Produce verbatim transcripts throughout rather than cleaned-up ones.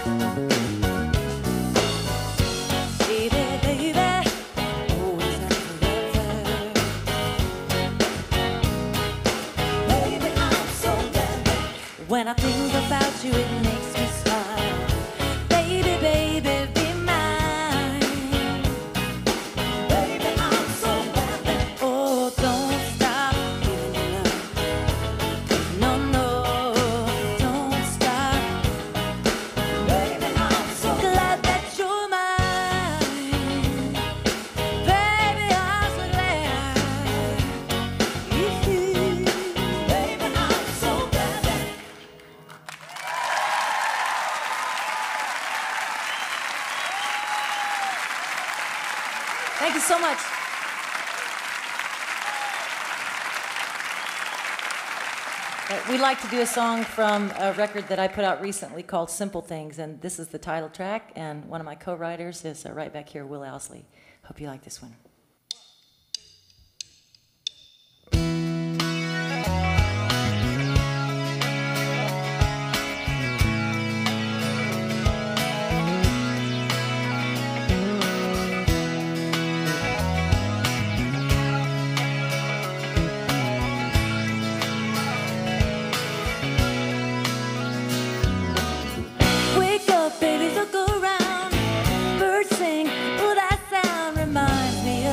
When I think about you, it makes me smile. Baby, baby, be mine. Baby, I'm so bad. Oh, don't stop giving me love. No, no, don't stop. Baby, I'm so glad that you're mine. Baby, I'm so glad. Baby, I'm so glad. Thank you so much. Uh, we like to do a song from a record that I put out recently called Simple Things, and this is the title track, and one of my co-writers is uh, right back here, Will Owsley. Hope you like this one. Baby, look around, birds sing, oh, that sound reminds me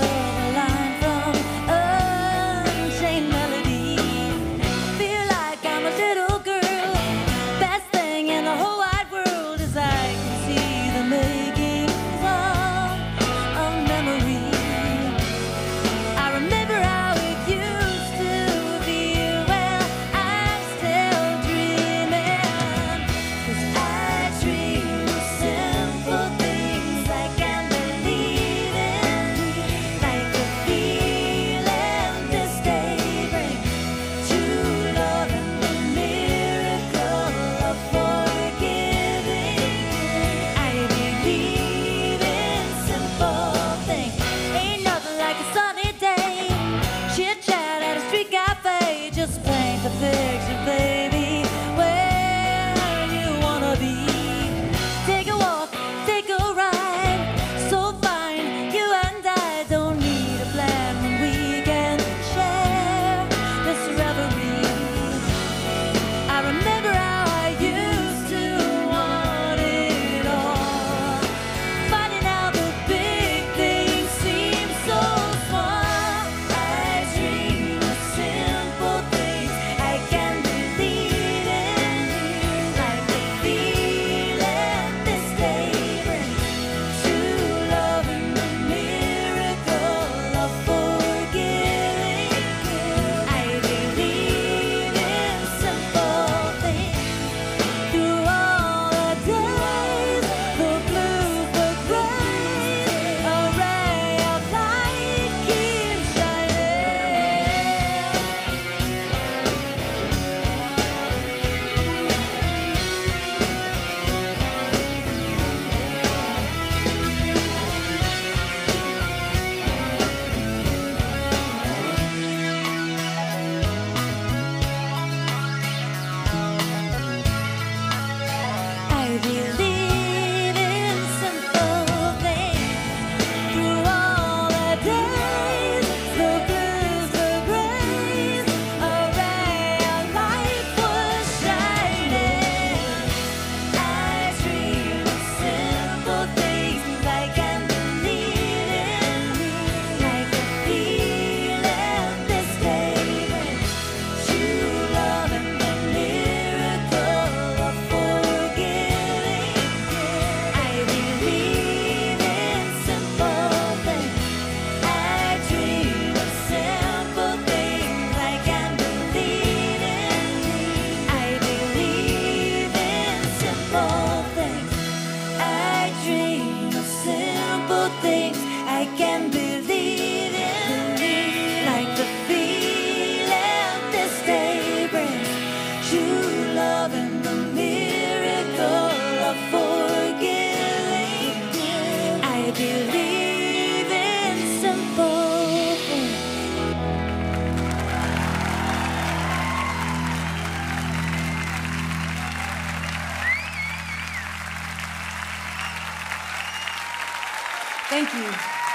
Thank you.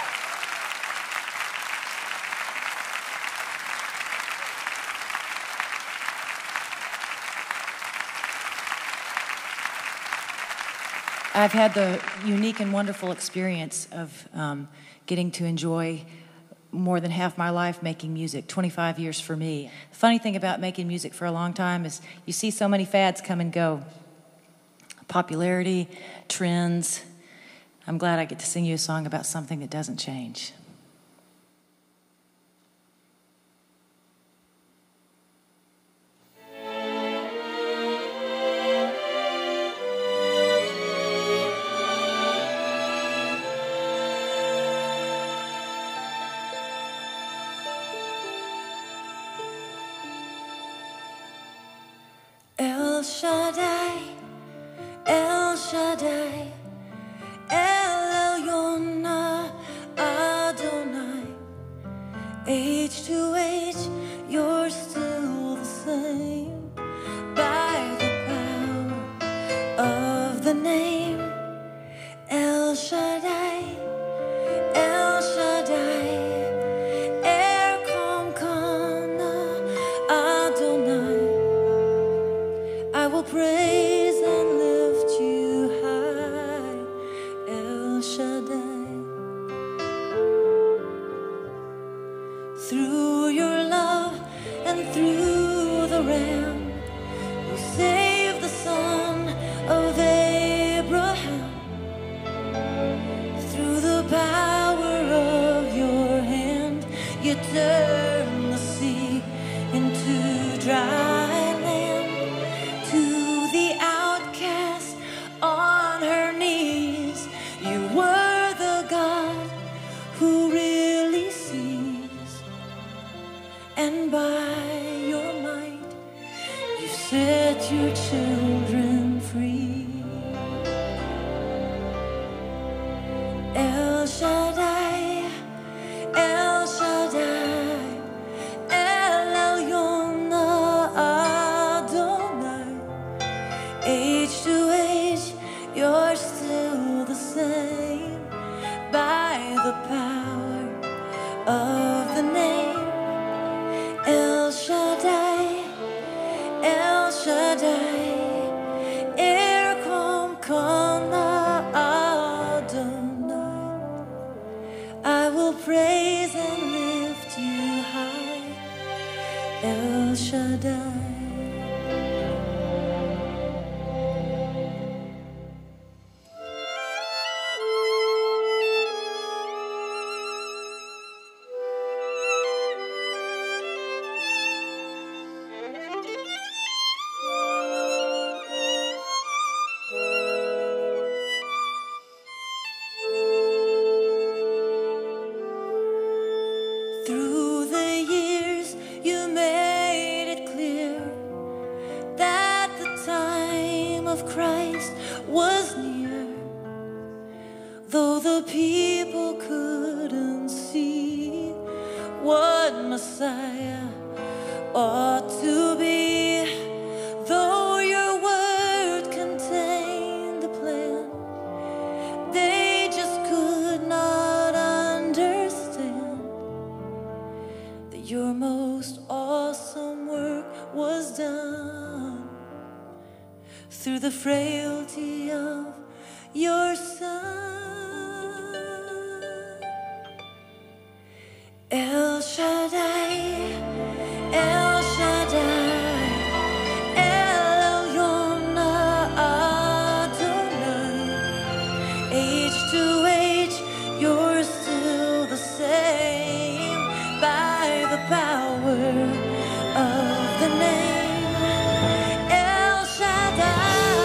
I've had the unique and wonderful experience of um, getting to enjoy more than half my life making music, twenty-five years for me. The funny thing about making music for a long time is you see so many fads come and go. Popularity, trends. I'm glad I get to sing you a song about something that doesn't change. El Shaddai, El Shaddai, El Elyon Adonai, age to age, you're still the same. By the power of the name, El Shaddai, El Shaddai, Erkom Kana Adonai. I will praise and lift you high, El Shaddai. Through your love and through the Ram, you saved the son of Abraham. Through the power of your hand, you turned the sea into dry. On her knees, you were the God who really sees, and by your might you set your children free. El Shaddai, El Shaddai, El Elyon Adonai, age to age, you're still the same. By the power of the name, El Shaddai, El Shaddai, Erkom Kana Adonai. I will praise and lift you high, El Shaddai. Through the years, you made it clear that the time of Christ was near. Though the people couldn't see what Messiah ought to be, though your word contained the plan, they just could not understand that your most awesome work was done through the frailty of your Son. El Shaddai, El Shaddai, El Elyon Adonai, age to age, you're still the same. By the power of the name, El Shaddai,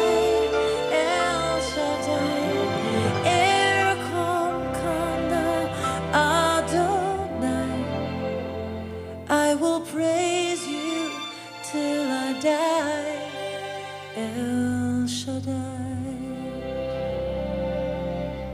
El Shaddai, Erkom Kana Adonai. I will praise you till I die, El Shaddai.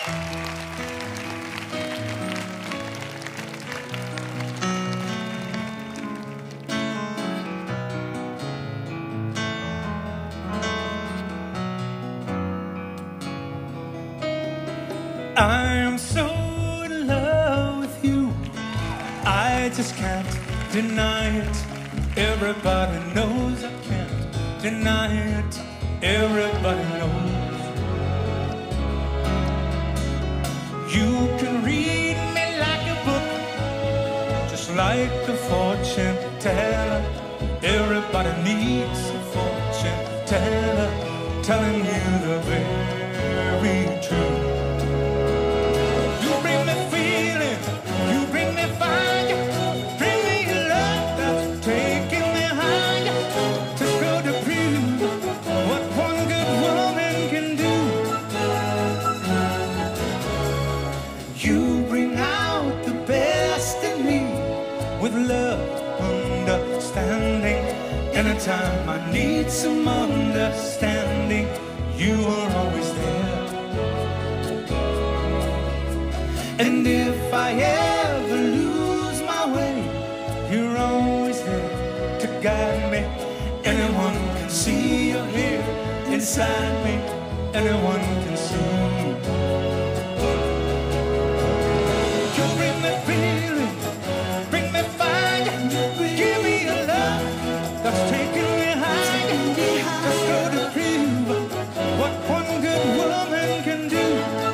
I am so in love with you, I just can't deny it. Everybody knows I can't deny it. Everybody knows. You can read me like a book, just like a fortune teller. Everybody needs a fortune teller telling you the very truth. Anytime I need some understanding, you are always there. And if I ever lose my way, you're always there to guide me. Anyone can see you're here inside me. Anyone can see. You bring me feeling, bring me fire, give me a love that's taking me high, just go to prove what one good woman can do.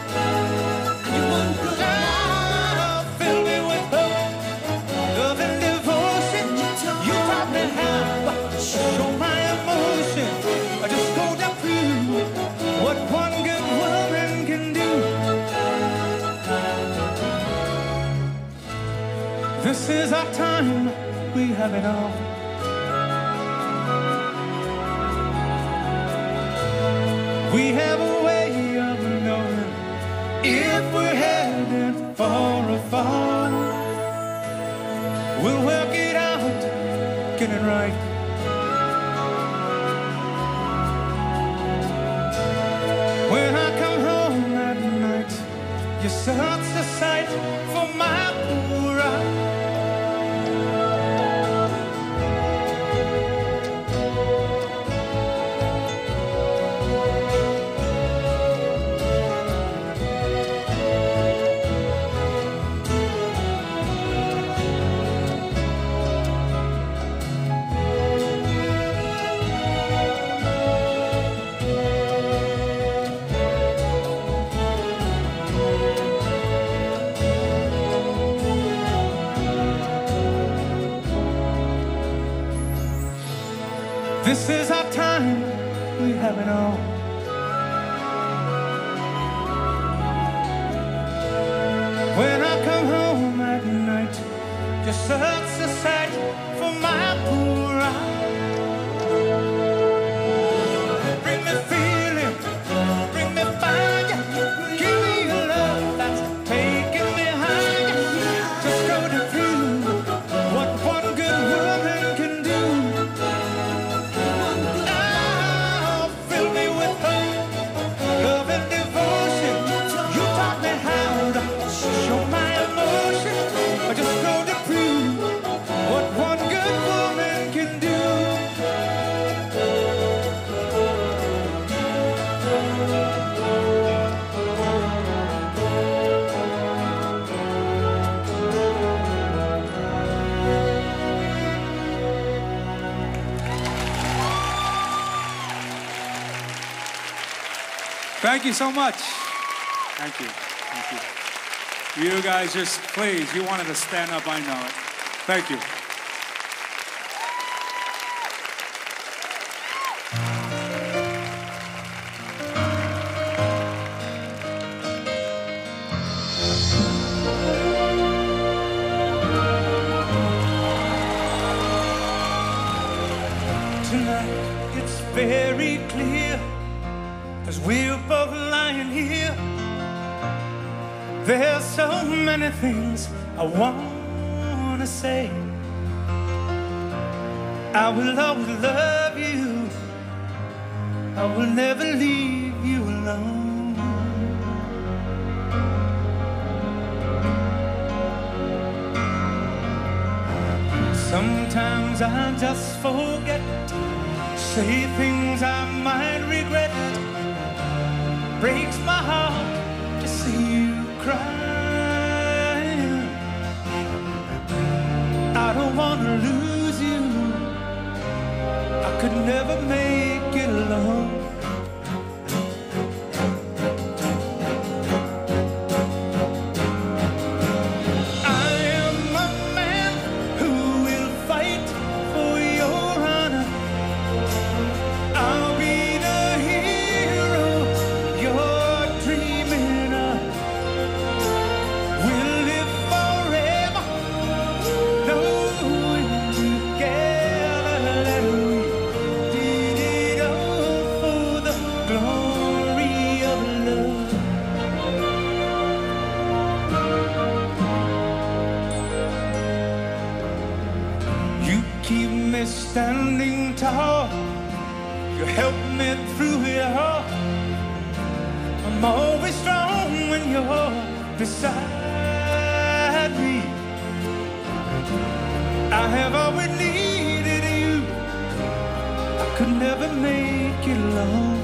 Now fill me with hope, love and devotion. You taught me how to show my emotion. I just go to prove what one good woman can do. This is our time, we have it all. We have a way of knowing if we're headed for a fall. We'll work it out, get it right. When I come home at night, you're such a sight for my poor eyes. This is our time, we have it all. When I come home at night, you're such a sight for my poor eyes. Bring me feeling, bring me fire, give me a love that's taking me high. Just go to prove what one good woman can do. Thank you so much. Thank you. Thank you. You guys just, please, you wanted to stand up, I know it. Thank you. Tonight it's very clear, as we're both lying here. There's so many things I want to say. I will always love you, I will never leave you alone. Sometimes I just forget, say things I might regret. Breaks my heart to see you cry. I don't want to lose you, I could never make it alone. Standing tall, you help me through it all. I'm always strong when you're beside me. I have always needed you, I could never make it alone.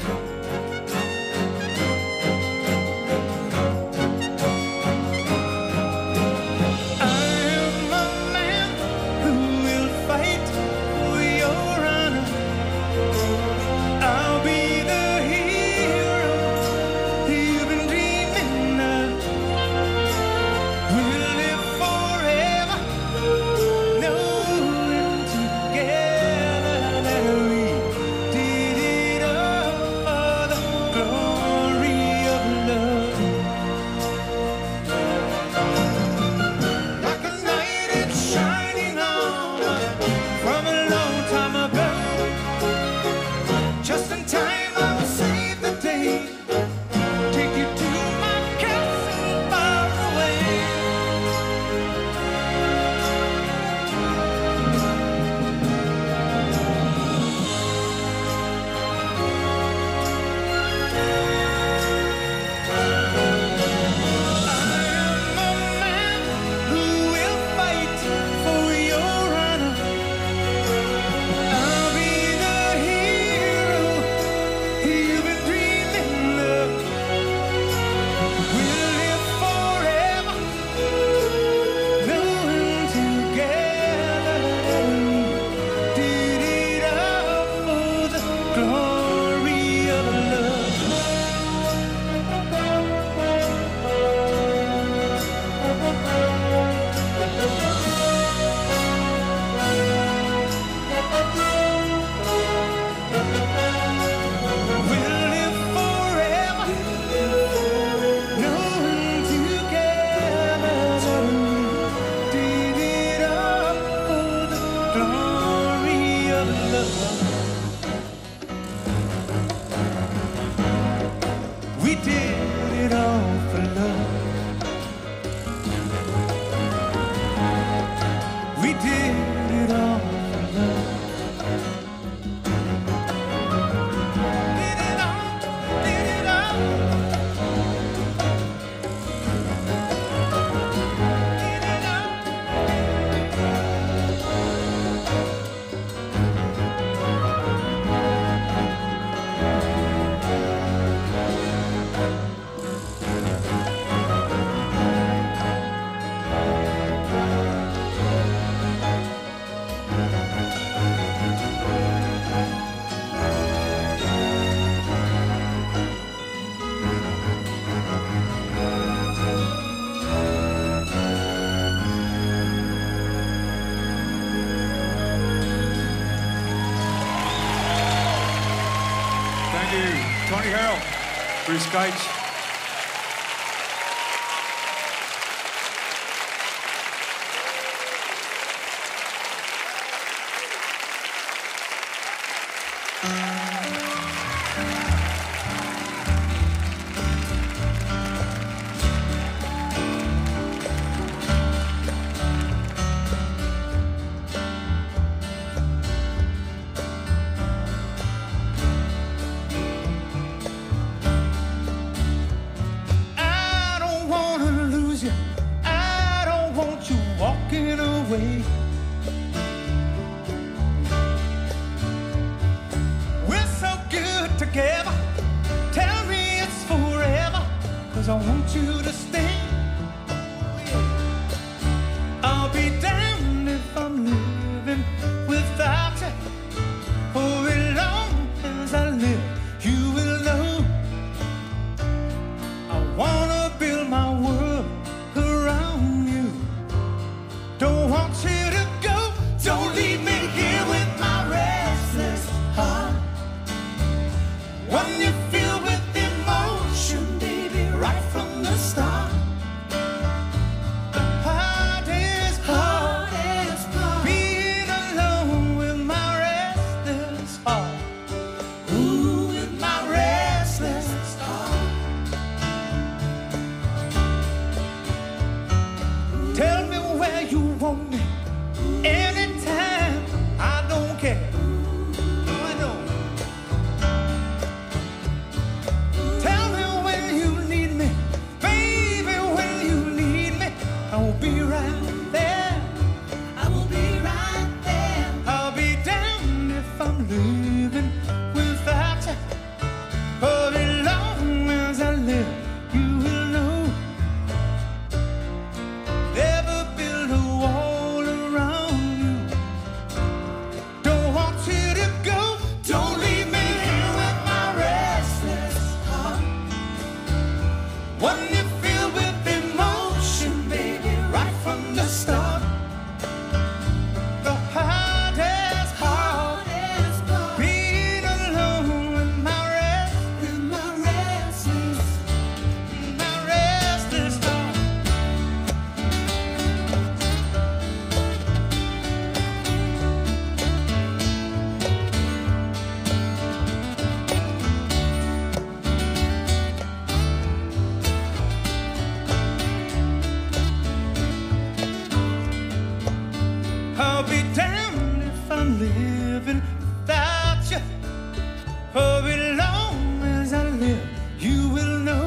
Soundstage. 'cause I want you to stay. I'll be damned if I'm living without you. For as long as I live, you will know I wanna build my world around you. Don't want you to go, don't leave me here with my restless heart. When you feel with emotion, baby, right from the start. The hardest part is being alone with my restless heart. Ooh, with my restless heart. Tell me where you want me, anytime, I don't care. No, I don't. Tell me when you need me, baby, when you need me, I will be right there. I will be right there. I'll be damned if I'm living without you. For as long as I live, you will know. Never build a wall around you. Don't want you to go, don't leave me here with my restless heart. When you feel with emotion, baby, right from the start. The hardest part is being alone with my rest, with my restless, my restless heart. I'll be damned if I'm living without you. For as long as I live, you will know.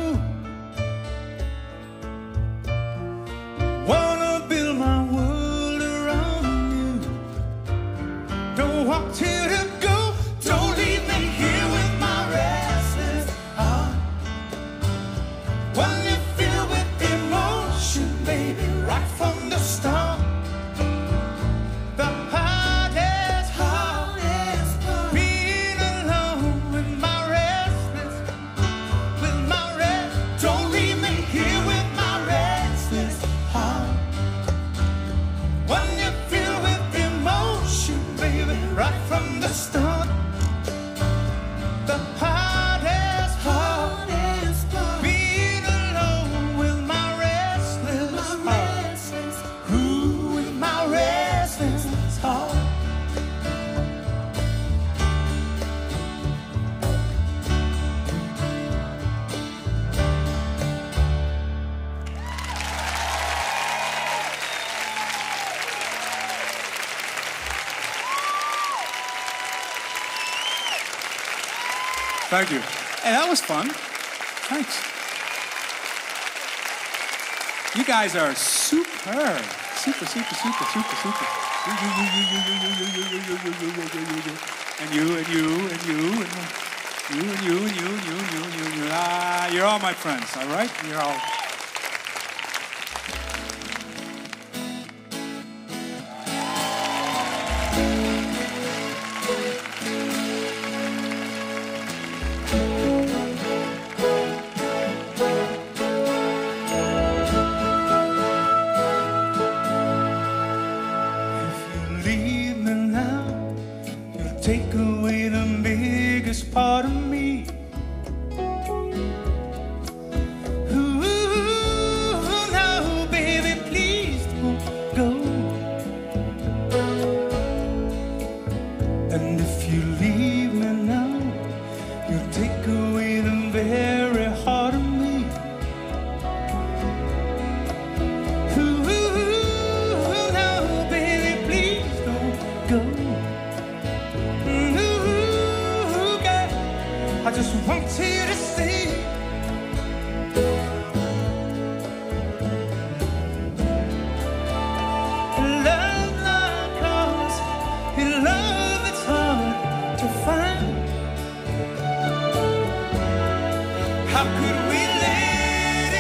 Wanna build my world around you. Don't want you to go, don't leave me here with my restless heart. When you feel with emotion, baby, right from the start. The hardest part is being alone with my restless, with my rest. Don't leave me here with my restless heart. When you feel with emotion, baby, right from the start. The hardest part is being alone with my restless heart. Ooh, with my restless heart. Thank you. Hey, that was fun. Thanks. You guys are super. Super, super, super, super, super. You, you, you, you, you, you, you, you, you, you, you, you, you, you, you. And you, and you, and you, and you, and you, and you, and you, and you, and you, and you. Ah, you're all my friends, all right? You're all. If you leave me now, you'll take away the biggest part of me. Ooh, no, baby, please don't go. And if you leave me now, you'll take away the very heart of me. Ooh, no, baby, please don't go. Ooh, girl, I just want you to stay. Love like ours, in love it's hard to find. How could we let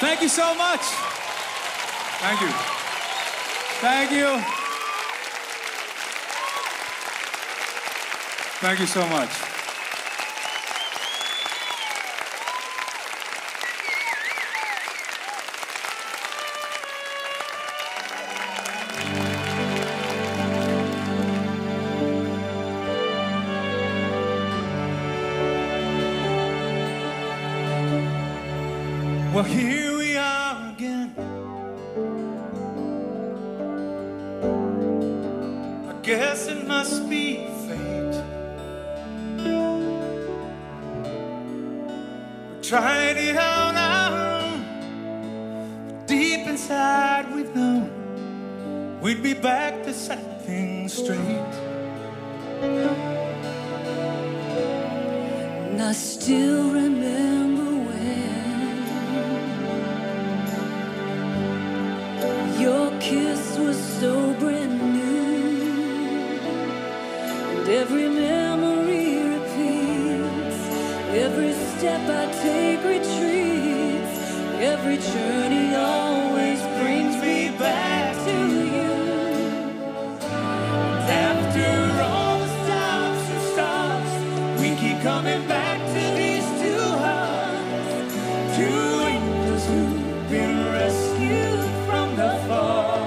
Thank you so much. Thank you. Thank you. Thank you so much. Well, here we are again. I guess it must be fate. We tried it on our own. Deep inside we've known we'd be back to set things straight. And I still remember your kiss was so brand new, and every memory repeats. Every step I take retreats. Every journey always brings me back to you. And after all the stops and stops, we keep coming back to these two hearts, two angels who've been rescued from the fall.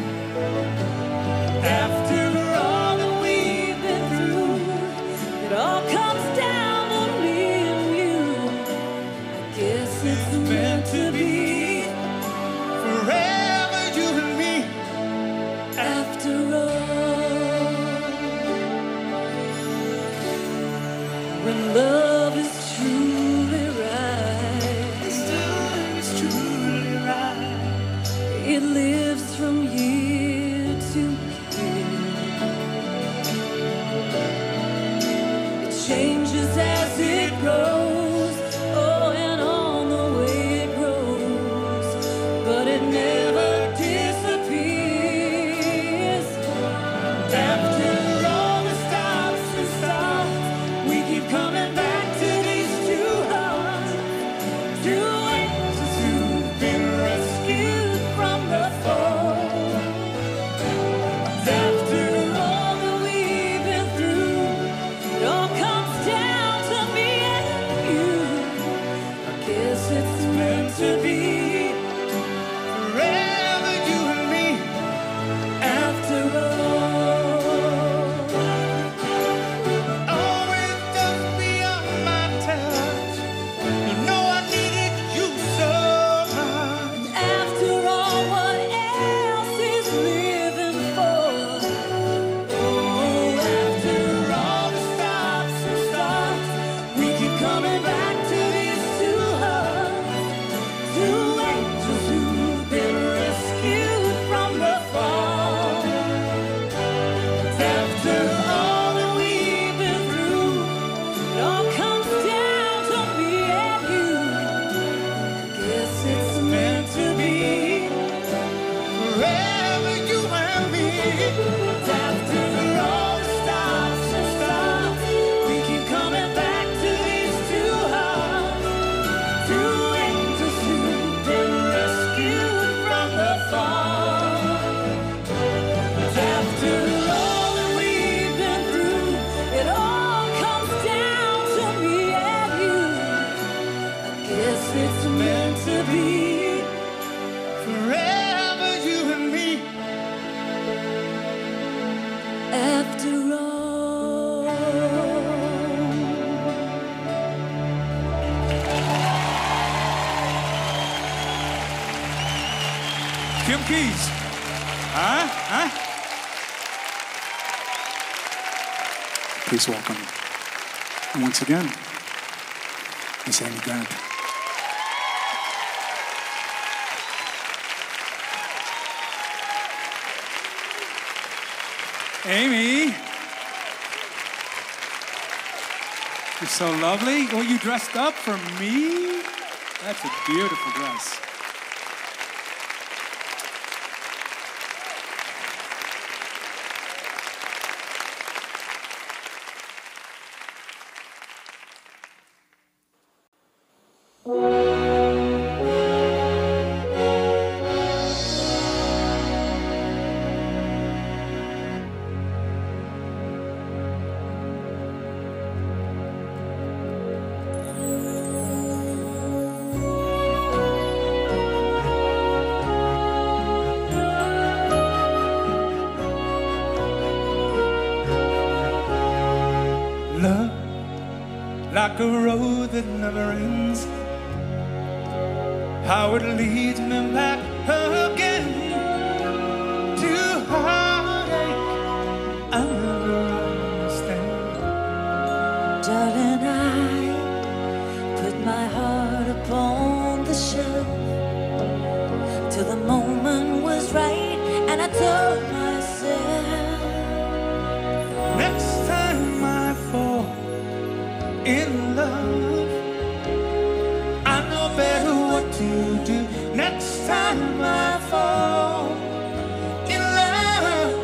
After all that we've been through, it all comes down to me and you. I guess it's meant to be, Forever you and me. after all. When love is truly right, This love is truly right. it lives from year to year. It changes as it grows, oh, and on the way it grows, but it never disappears. After all the stops and stops, we keep coming back to these two hearts, two angels who've been rescued from the fall. After all that we've been through, it all comes down to me and you. I guess it's meant to be, Forever you and me. after all. Always just beyond my touch. You know I needed you so much. After all, what else is living for? Oh, after all the stops and stops, we keep coming back to these two hearts, two angels who've been rescued from the fall. After all that we've been through, it all comes down to me and you. Guess it's meant to be, Forever you and me. after all the stops and stops, we keep coming back to these two hearts, two angels who've been rescued from the fall. After all that we've been through, it all comes down to me and you. I guess it's meant to be, Forever you and me. after all. Kim Keys. Huh? Huh? Please welcome, and once again, Miss Amy Grant. Amy, you're so lovely. Oh, you dressed up for me? That's a beautiful dress. like a road that never ends. How it leads me back again to heartache I never understand. Darling, I put my heart upon the shelf till the moment was right, and I told myself, next time I fall in love, I know better what to do. Next time I fall in love,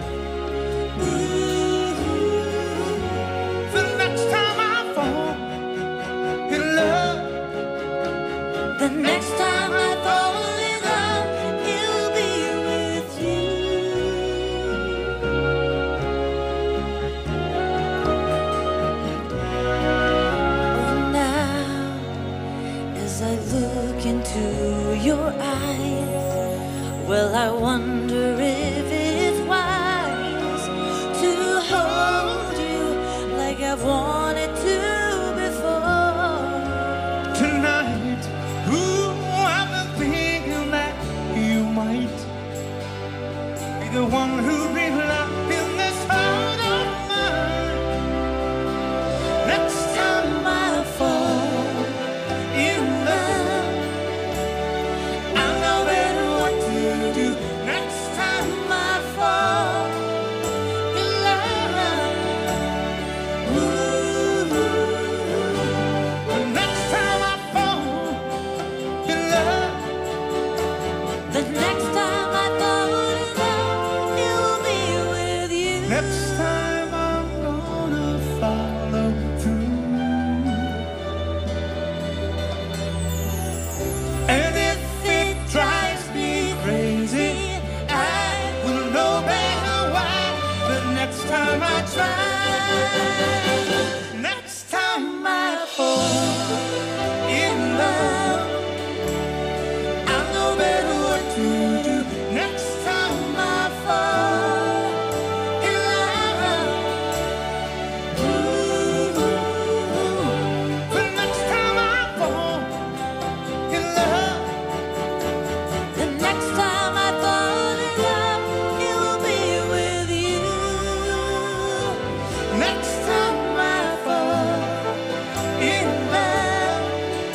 ooh, the next time I fall in love, the next time I fall in love, it'll be with you. Oh, now as I look into your eyes, well, I wonder if it's wise to hold you like I've wanted to before. tonight, ooh, I've been thinking that you might be the one who relied in this heart of mine. Next time I fall in love, I know better what to do. Next time I fall in love, ooh, the next time I fall in love, The next time I fall in love, it will be with you. next time I'm gonna follow through. And if it drives me crazy, I will know better why. But next time I try, next time I fall in love, I know better what to do. Next time I fall in love, ooh, the next time I fall in love, The next time I fall in love, it will be with you. next time I fall in love,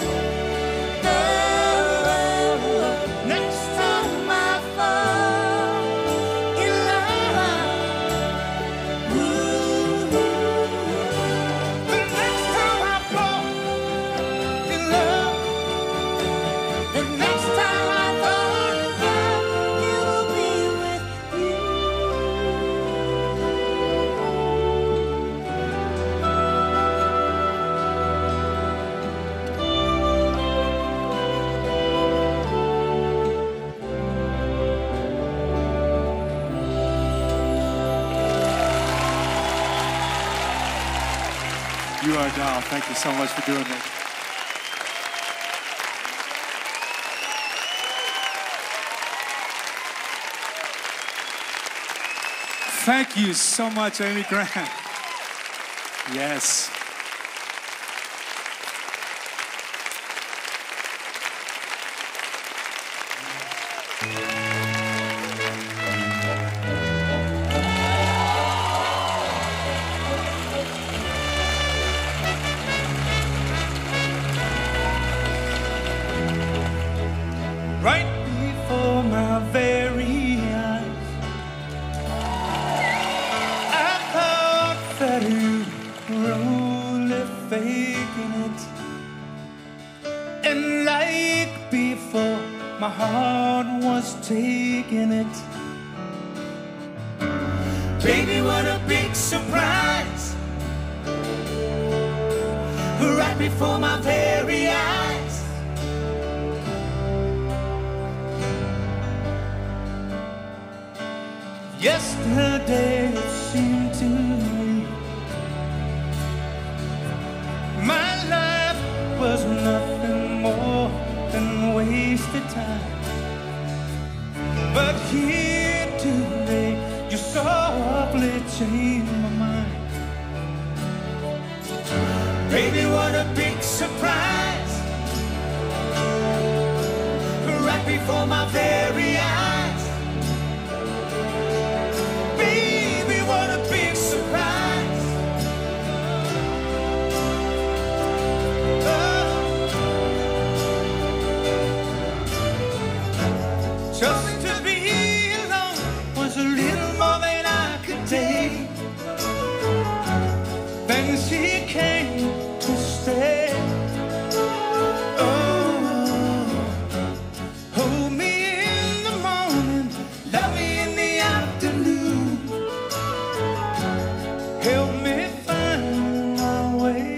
Oh, next time I fall in love, ooh, the next time I fall in love, the next time I fall in love, it will be with you. You are a doll. Thank you so much for doing that. Thank you so much, Amy Grant. Yes. right before my very eyes. I thought that you were only faking it, and like before, my heart was taking it. Baby, what a big surprise! Right before my very eyes. Yesterday it seemed to me my life was nothing more than wasted time. But here today you softly changed my mind. Baby, what surprise right before my very eyes. Baby, what a big surprise. Oh. Just to be alone was a little more than I could take. Then she came to stay. Oh, hold me in the morning, love me in the afternoon, help me find my way.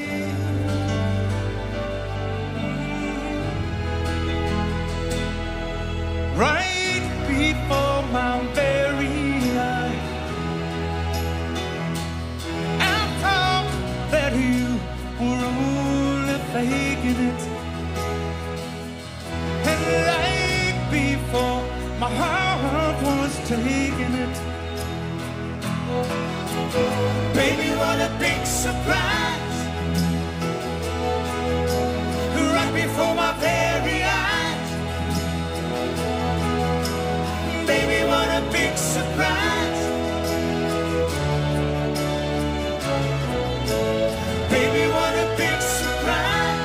Right before my very eyes, I thought that you were only faking it. And right before my heart was taking it, baby, what a big surprise. Right before my very eyes, baby, what a big surprise. Baby, what a big surprise.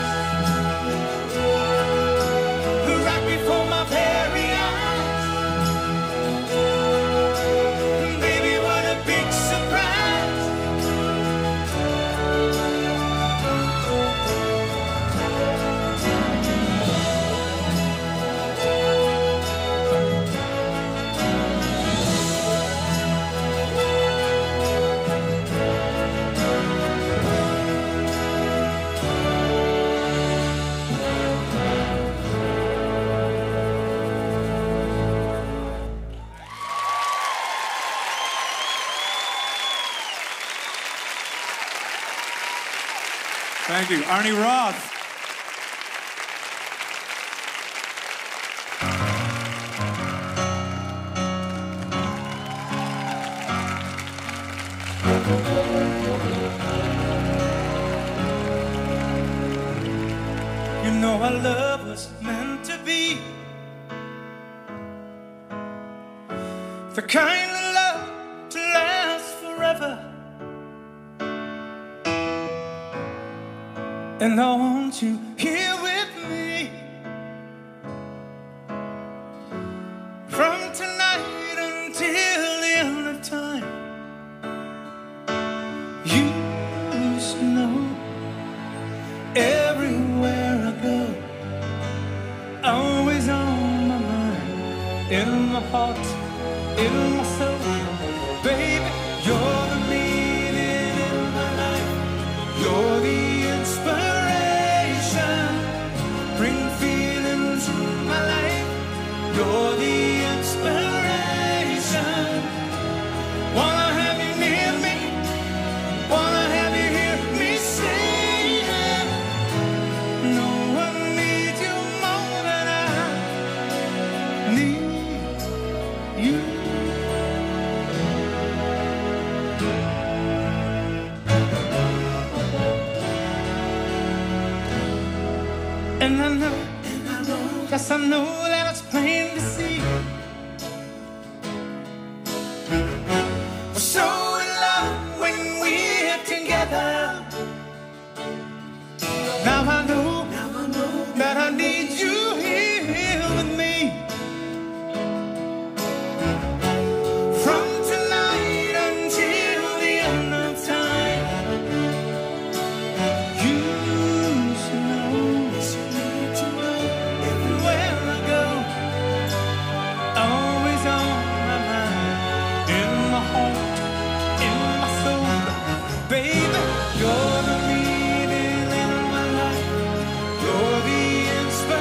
Right before my very eyes. Baby, what a big surprise. Thank you. Arnie Roth. You know our love was meant to be the kind of love to last forever. And I want you here with me from tonight until the end of time. You should know everywhere I go, always on my mind, in my heart, in my soul. Baby, you're the meaning in my life. You're the inspiration, bring feeling to my life. You're the inspiration. Wanna have you near me, wanna have you hear me sing. No one needs you more than I need you. And I know, and I know, yes I know that it's plain to see. We're so in love when we're together. Now I know, now I know that I need you here with me. From tonight until the end of time. You should know. Everywhere I go, always on my mind, in my heart, in my soul. Baby, you're the meaning in my life. You're the inspiration.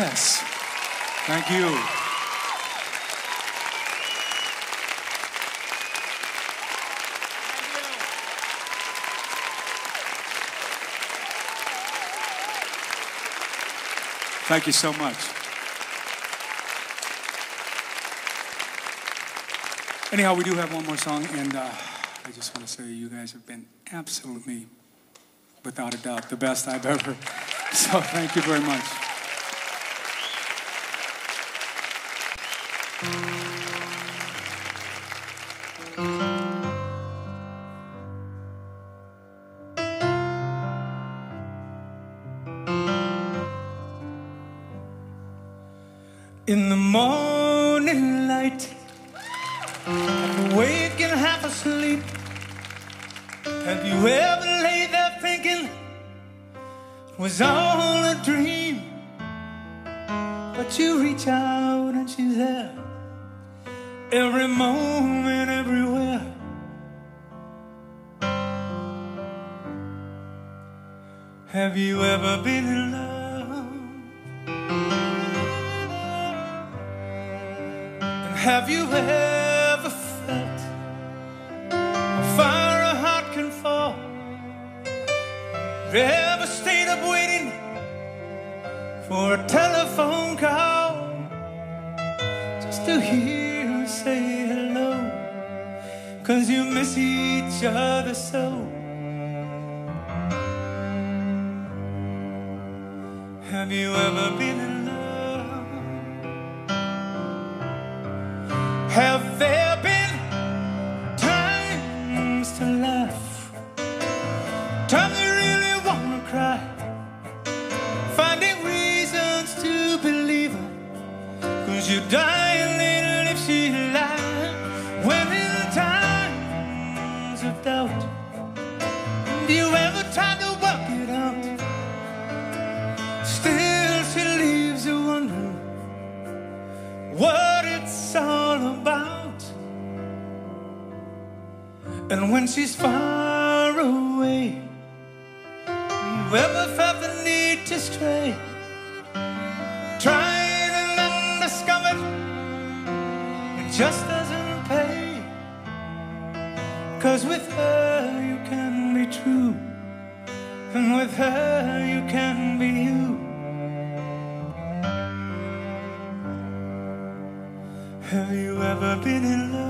Yes. Thank you. Thank you so much. Anyhow, we do have one more song, and uh, I just want to say you guys have been absolutely, without a doubt, the best I've ever. So thank you very much. In the morning light, half awake and half asleep. Have you ever laid there thinking it was all a dream? But you reach out and she's there, every moment, everywhere. Have you ever been in love? Have you ever felt how far a heart can fall? Ever stayed up waiting for a telephone call just to hear her say hello? 'Cause you miss each other so. Have you ever been in love? Have there been times to laugh, times you really wanna cry, finding reasons to believe her, 'cause you die a little if she lied? When in times of doubt, have you ever tried to work it out? Still she leaves you wondering what it's all about. And when she's far away, you ever felt the need to stray, trying and then discovered it just doesn't pay? 'Cause with her you can be true, and with her you can be you. Have you ever been in love?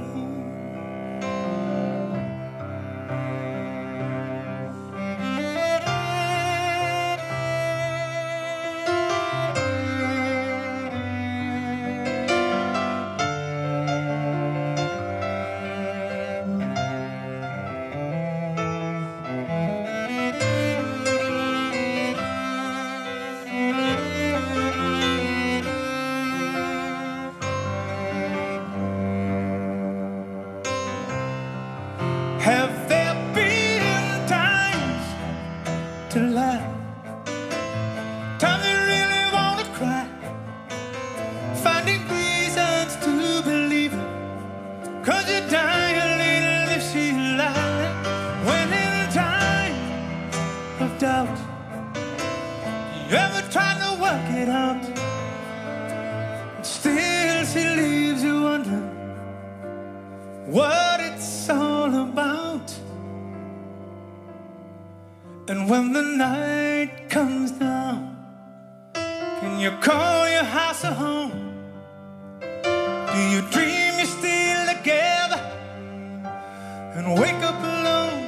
Have there been times to laugh, times you really want to cry, finding reasons to believe her, 'cause you die a little if she lied? When in time of doubt, you ever tried to work it out? Still she leaves you wondering what it's all about. And when the night comes down, can you call your house a home? Do you dream you're still together and wake up alone?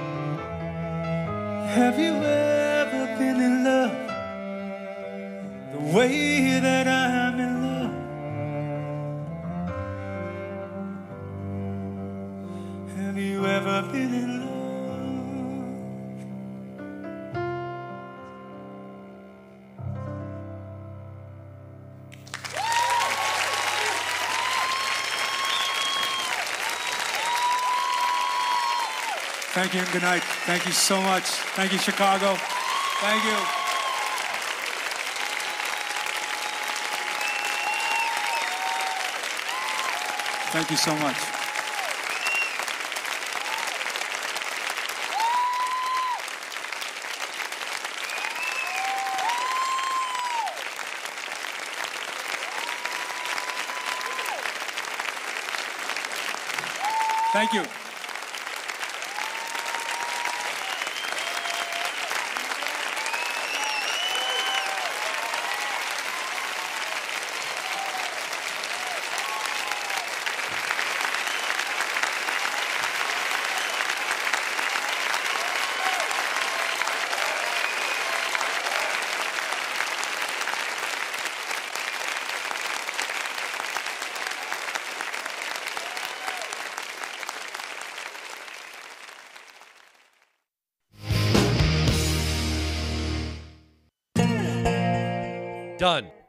Have you ever been in love the way that I'm in love? Have you ever been in love? Thank you and good night. Thank you so much. Thank you, Chicago. Thank you. Thank you so much. Thank you. Done.